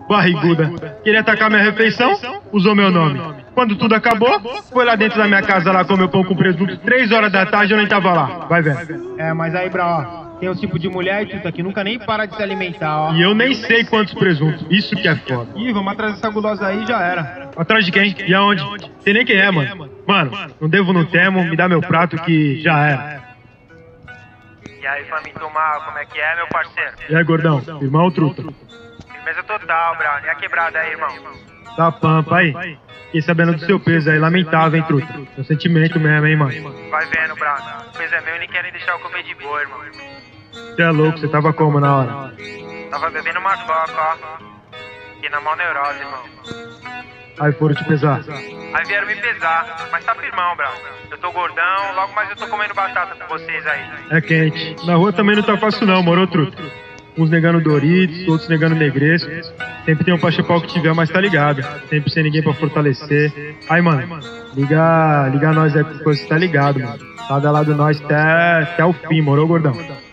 barriguda. Queria atacar minha refeição? Usou meu nome. Quando tudo acabou, foi lá dentro da minha casa lá comer pão com presunto. 3 horas da tarde eu nem tava lá. Vai vendo. É, mas aí, Brau, ó, tem um tipo de mulher, Tuta, que nunca nem para de se alimentar, ó. E eu nem sei quantos presuntos. Isso que é foda. Ih, vamos atrás dessa gulosa aí, já era. Atrás de quem? E aonde? Sei nem quem é, mano. Mano, não devo, não temo. Me dá meu prato que já era. E aí, Faminto Mal, como é que é, meu parceiro? E aí, gordão? Irmão ou truta? Firmeza total, Brown. E a quebrada aí, irmão? Tá pampa aí. Fiquei sabendo do seu peso aí, lamentável, hein, truta? Seu sentimento mesmo, hein, mano? Vai vendo, Brown. O peso é meu e nem querem deixar eu comer de boa, irmão. Você é louco, você tava como na hora? Tava bebendo uma coca, ó. E na mão neurose, irmão. Aí foram te pesar. Aí vieram me pesar, mas tá firmão, Brown. Eu tô gordão, logo mais eu tô comendo batata com vocês aí. É quente. Na rua também não tá fácil não, moro, truta? Uns negando Doritos, outros negando Negresco. Sempre tem um pra chupar o que tiver, mas tá ligado. Sempre sem ninguém pra fortalecer. Aí, mano, liga nós aí com coisa que tá ligado, mano. Cada lado nós até o fim, moro, gordão?